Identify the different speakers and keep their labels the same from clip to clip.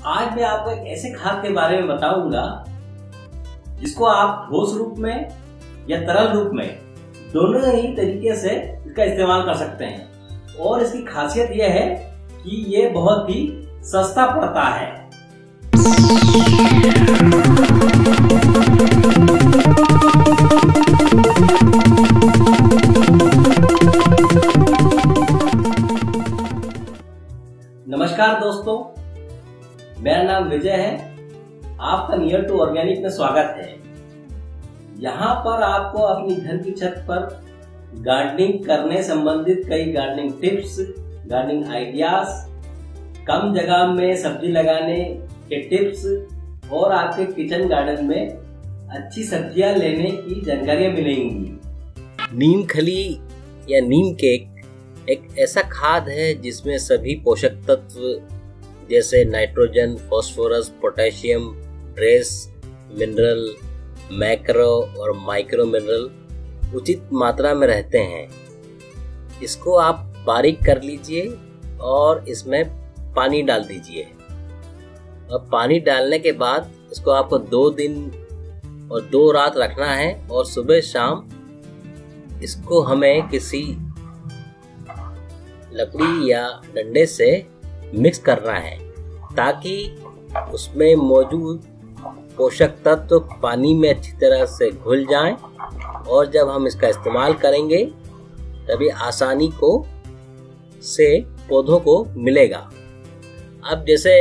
Speaker 1: आज मैं आपको एक ऐसे खाद के बारे में बताऊंगा जिसको आप ठोस रूप में या तरल रूप में दोनों ही तरीके से इसका इस्तेमाल कर सकते हैं। और इसकी खासियत यह है कि ये बहुत ही सस्ता पड़ता है। नमस्कार दोस्तों, मेरा नाम विजय है। आपका नियर टू ऑर्गेनिक में स्वागत है। यहाँ पर आपको अपनी घर की छत पर गार्डनिंग करने संबंधित कई गार्डनिंग टिप्स, गार्डनिंग आइडियाज, कम जगह में सब्जी लगाने के टिप्स और आपके किचन गार्डन में अच्छी सब्जियां लेने की जानकारियां मिलेंगी।
Speaker 2: नीम खली या नीम केक एक ऐसा खाद है जिसमें सभी पोषक तत्व जैसे nitrogen, phosphorus, potassium, trace mineral, macro और माइक्रो मिनरल उचित मात्रा में रहते हैं। इसको आप बारीक कर लीजिए और इसमें पानी डाल दीजिए। अब पानी डालने के बाद इसको आपको 2 दिन और 2 रात रखना है और सुबह शाम इसको हमें किसी लकड़ी या डंडे से मिक्स करना है ताकि उसमें मौजूद पोषक तत्व पानी में अच्छी तरह से घुल जाएं और जब हम इसका इस्तेमाल करेंगे तभी आसानी से पौधों को मिलेगा। अब जैसे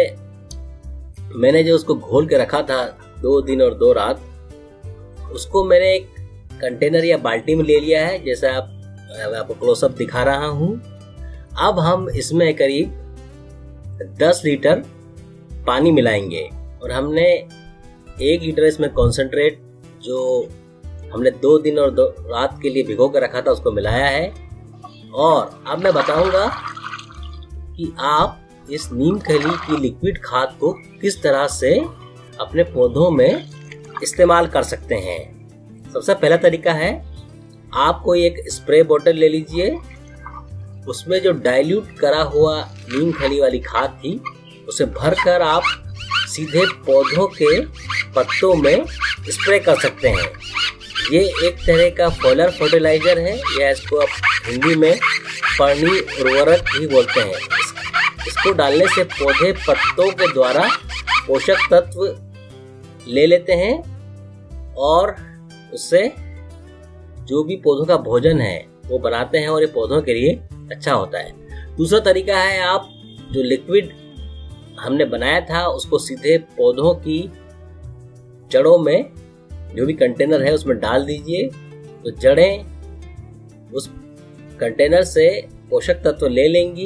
Speaker 2: मैंने जो उसको घोल के रखा था 2 दिन और 2 रात, उसको मैंने एक कंटेनर या बाल्टी में ले लिया है, जैसे आपको क्लोजअप दिखा रहा हूँ। अब हम इसमें करीब 10 लीटर पानी मिलाएंगे और हमने 1 लीटर इसमें कॉन्सेंट्रेट जो हमने 2 दिन और 2 रात के लिए भिगो कर रखा था उसको मिलाया है। और अब मैं बताऊंगा कि आप इस नीम खली की लिक्विड खाद को किस तरह से अपने पौधों में इस्तेमाल कर सकते हैं। सबसे पहला तरीका है, आपको एक स्प्रे बोतल ले लीजिए, उसमें जो डाइल्यूट करा हुआ नीम खली वाली खाद थी उसे भरकर आप सीधे पौधों के पत्तों में स्प्रे कर सकते हैं। ये एक तरह का फॉलर फर्टिलाइजर है, या इसको आप हिंदी में पर्णी उर्वरक भी बोलते हैं। इसको डालने से पौधे पत्तों के द्वारा पोषक तत्व ले लेते हैं और उससे जो भी पौधों का भोजन है वो बनाते हैं और ये पौधों के लिए अच्छा होता है। दूसरा तरीका है, आप जो लिक्विड हमने बनाया था उसको सीधे पौधों की जड़ों में जो भी कंटेनर है उसमें डाल दीजिए, तो जड़ें उस कंटेनर से पोषक तत्व ले लेंगी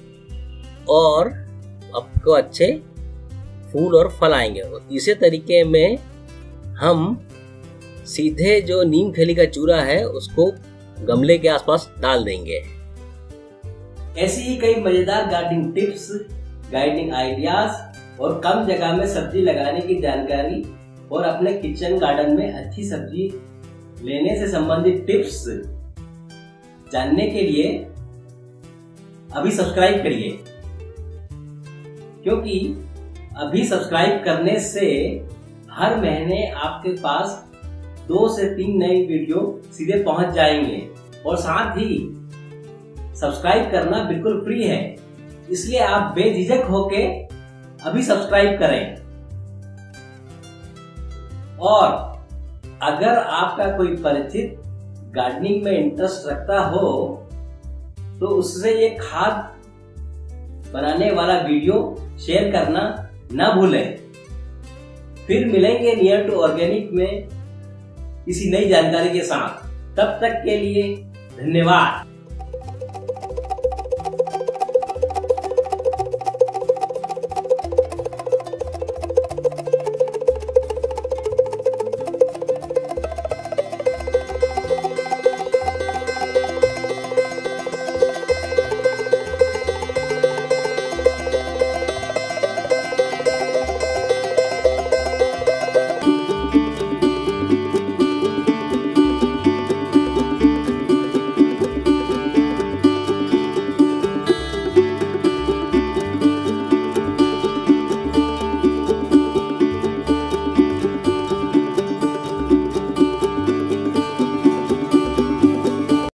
Speaker 2: और आपको अच्छे फूल और फल आएंगे। और तीसरे तरीके में हम सीधे जो नीम खली का चूरा है उसको गमले के आसपास डाल देंगे।
Speaker 1: ऐसी ही कई मजेदार गार्डनिंग टिप्स, गार्डनिंग आइडियाज और कम जगह में सब्जी लगाने की जानकारी और अपने किचन गार्डन में अच्छी सब्जी लेने से संबंधित टिप्स जानने के लिए अभी सब्सक्राइब करिए, क्योंकि अभी सब्सक्राइब करने से हर महीने आपके पास 2 से 3 नई वीडियो सीधे पहुंच जाएंगे। और साथ ही सब्सक्राइब करना बिल्कुल फ्री है, इसलिए आप बेझिझक होके अभी सब्सक्राइब करें। और अगर आपका कोई परिचित गार्डनिंग में इंटरेस्ट रखता हो तो उससे ये खाद बनाने वाला वीडियो शेयर करना ना भूलें। फिर मिलेंगे नियर टू ऑर्गेनिक में किसी नई जानकारी के साथ। तब तक के लिए धन्यवाद।